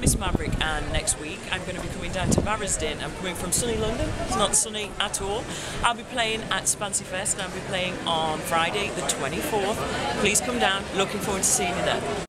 Miss Maverick, and next week I'm going to be coming down to Barrisden. I'm coming from sunny London. It's not sunny at all. I'll be playing at Spancirfest and I'll be playing on Friday the 24th. Please come down. Looking forward to seeing you there.